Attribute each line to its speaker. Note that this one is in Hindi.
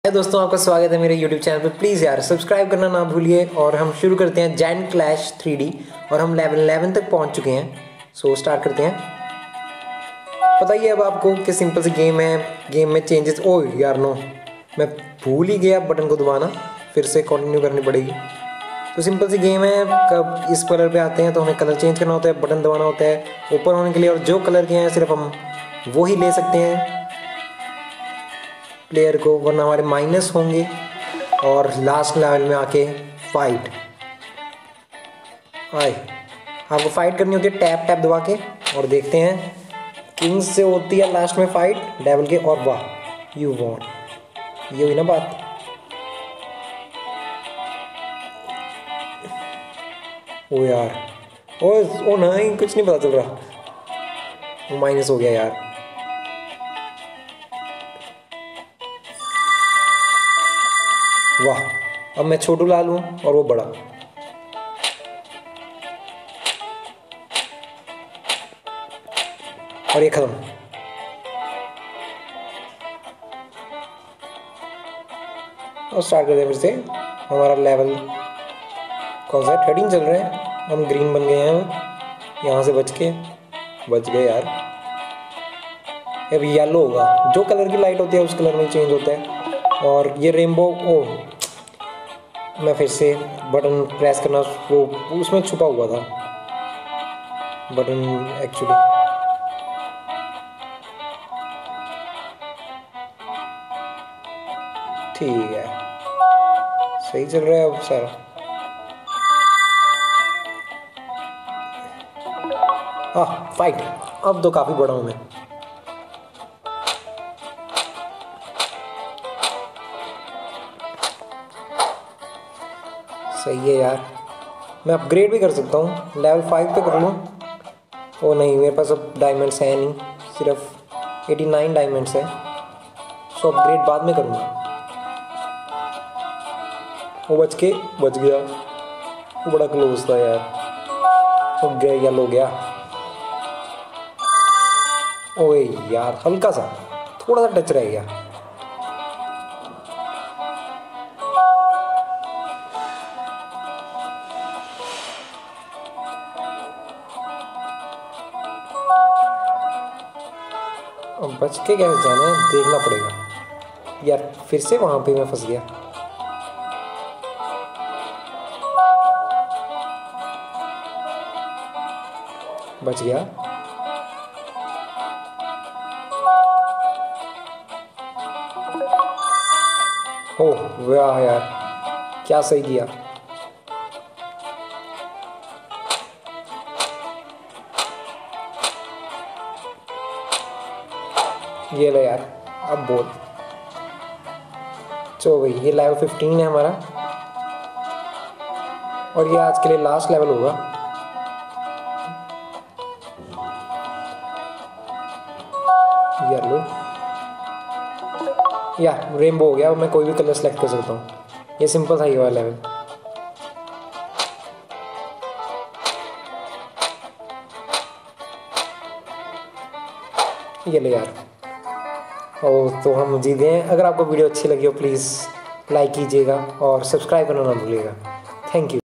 Speaker 1: दोस्तों, आपका स्वागत है मेरे YouTube चैनल पे। प्लीज़ यार सब्सक्राइब करना ना भूलिए। और हम शुरू करते हैं जायंट क्लैश 3D और हम लेवल 11 तक पहुंच चुके हैं। सो स्टार्ट करते हैं। पता ही है अब आपको कि सिंपल सी गेम है। गेम में चेंजेस यार नो, मैं भूल ही गया बटन को दबाना, फिर से कंटिन्यू करनी पड़ेगी। तो सिंपल सी गेम है। कब इस कलर पे आते हैं तो हमें कलर चेंज करना होता है, बटन दबाना होता है ऊपर होने के लिए, और जो कलर के हैं सिर्फ हम वो ही ले सकते हैं प्लेयर को, वरना हमारे माइनस होंगे। और लास्ट लेवल में आके फाइट आपको फाइट करनी होती है टैप टैप दबा के। और देखते हैं किंग्स से होती है लास्ट में फाइट डेविल के, और वाह यू वॉन्ट, ये हुई ना बात। ओ यार ओ नहीं, कुछ नहीं पता चल रहा, वो माइनस हो गया यार। वाह, अब मैं छोटू लाल हूं और वो बड़ा। और ये खत्म। और स्टार्ट करते हैं फिर से। हमारा लेवल कौन सा है? 13 चल रहे हैं। हम ग्रीन बन गए हैं, यहाँ से बच गए यार। अब येलो होगा, जो कलर की लाइट होती है उस कलर में चेंज होता है। और ये रेनबो, मैं फिर से बटन प्रेस करना, वो उसमें छुपा हुआ था बटन एक्चुअली। ठीक है, सही चल रहा है अब सारा। फाइट। अब तो काफी बड़ा हूं मैं। सही है यार, मैं अपग्रेड भी कर सकता हूँ, लेवल 5 पे कर लूँ। ओ नहीं, मेरे पास अब डायमंड्स हैं नहीं, सिर्फ 89 डायमंड्स है। सो अपग्रेड बाद में करूँगा। वो बच गया, वो बड़ा क्लोज था यार। हो गया, येलो हो गया। ओए यार, हल्का सा, थोड़ा सा टच रह गया। अब बच के कैसे जाना है देखना पड़ेगा यार। फिर से वहां पे मैं फंस गया। बच गया। वाह यार, क्या सही किया। ये लो यार, अब बोल। चलो भाई, ये लेवल 15 है हमारा, और ये आज के लिए लास्ट लेवल होगा। येलो या रेनबो हो गया। मैं कोई भी कलर सेलेक्ट कर सकता हूँ। ये सिंपल था ये वाला लेवल। ये लो यार, तो हम जीत गए हैं। अगर आपको वीडियो अच्छी लगी हो प्लीज़ लाइक कीजिएगा और सब्सक्राइब करना ना भूलिएगा। Thank you.